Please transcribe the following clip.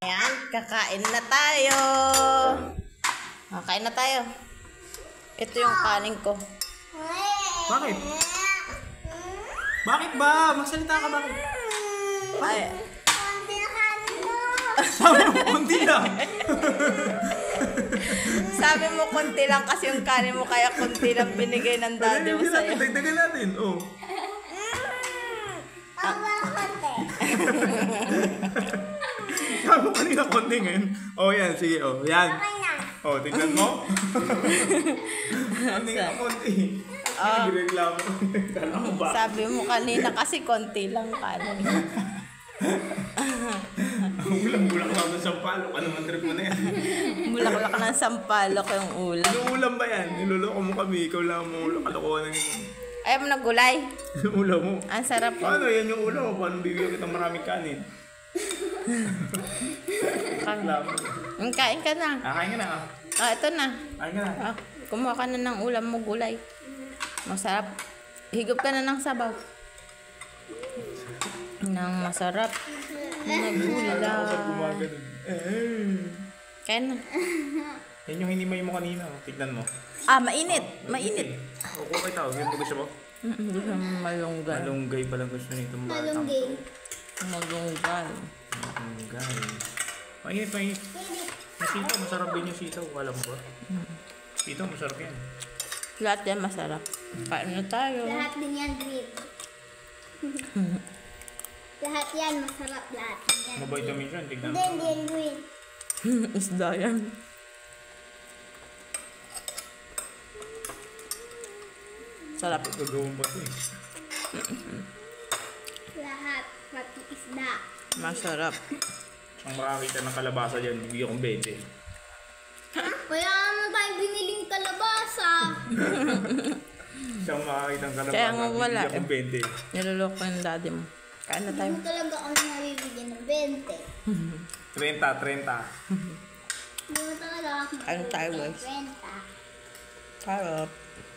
Ayan, kakain na tayo. Kakain na tayo. Ito yung kanin ko. Bakit? Bakit ba? Magsalita ka bakit? Ay. Sabi mo, konti lang. Sabi mo konti lang kasi yung kanin mo, kaya konti lang binigay ng daddy mo sa'yo. Dagdagan natin, oh. Sabi mo kanina konti ngayon. Oh, yan, sige, oh. Yan. Oh, tingnan mo. Konti ka konti. Nagreklamo. Sabi mo kanina kasi konti lang kanin. Ulam-ulam ka ng sampalok. Ano man trip mo na yan? Bulak-bulak ng sampalok yung ulam. Anong ulam ba yan? Niloloko mo kami. Ikaw lang mo ulam. Kalokohan ng Ayaw mo ng gulay? yung ulam mo. Ang sarap po. Ano yan yung ulam mo? Paano bibigyan kitang maraming kanin? Kain ka na. Kain ka na. Ito na. Kain ka na. Kumuha ka na ng ulam mo, gulay. Masarap. Higop ka na ng sabaw. Nang masarap. Nagulay. Kaya na. Yan yung hinimay mo kanina. Tignan mo. Mainit. Mainit. Okay tao. Yan ba gusto mo? Hindi ka malunggay. Malunggay palang gusto nitong batang. Malunggay. Malunggay. Mainit, mainit. Yung sitaw, masarap din yung sitaw. Alam ko. Sitaw, masarap yan. Lahat yan masarap. Kain na tayo. Lahat din yan green. Lahat yan masarap. Lahat yan. Mabitamins yan. Tignan mo. Hindi yan green. Isda yan. Sarap. Gagawin ba ito eh? Lahat. Pati isda. Masarap. Ang makakita ng kalabasa dyan, bibigyan kong 20. Kaya naman tayo biniling kalabasa. Siyang makakita ng kalabasa, Kaya nga wala bibigyan kong 20. Niloloko yung daddy mo. Kain na tayo. Hindi mo talaga kami nabibigyan ng 20. 30. Hindi mo talaga kami Ano tayo, nabibigyan guys? ng 20. Sarap.